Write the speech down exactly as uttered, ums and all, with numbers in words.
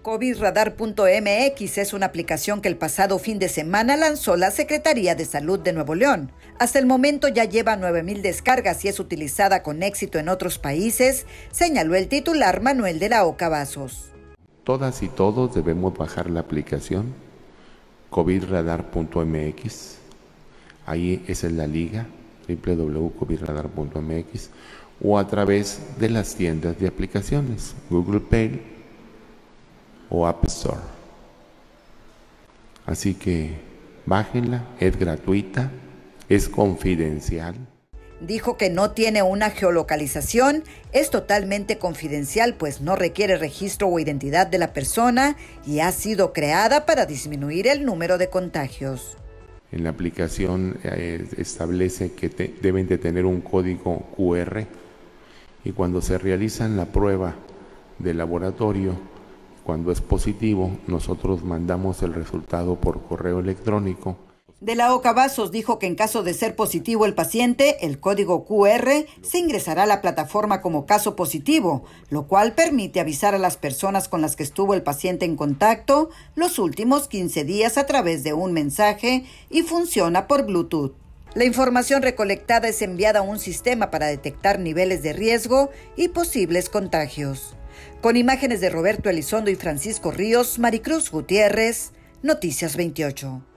COVID radar punto M X es una aplicación que el pasado fin de semana lanzó la Secretaría de Salud de Nuevo León. Hasta el momento ya lleva nueve mil descargas y es utilizada con éxito en otros países, señaló el titular Manuel de la Oca Vasos. Todas y todos debemos bajar la aplicación COVID radar punto M X. Ahí esa es la liga, doble u doble u doble u punto COVID radar punto M X, o a través de las tiendas de aplicaciones, Google Play o App Store. Así que bájenla, es gratuita, es confidencial. Dijo que no tiene una geolocalización, es totalmente confidencial, pues no requiere registro o identidad de la persona y ha sido creada para disminuir el número de contagios. En la aplicación eh, establece que te, deben de tener un código Q R y cuando se realizan la prueba de laboratorio, cuando es positivo, nosotros mandamos el resultado por correo electrónico. De la Oca Vasos dijo que en caso de ser positivo el paciente, el código Q R se ingresará a la plataforma como caso positivo, lo cual permite avisar a las personas con las que estuvo el paciente en contacto los últimos quince días a través de un mensaje y funciona por Bluetooth. La información recolectada es enviada a un sistema para detectar niveles de riesgo y posibles contagios. Con imágenes de Roberto Elizondo y Francisco Ríos, Maricruz Gutiérrez, Noticias veintiocho.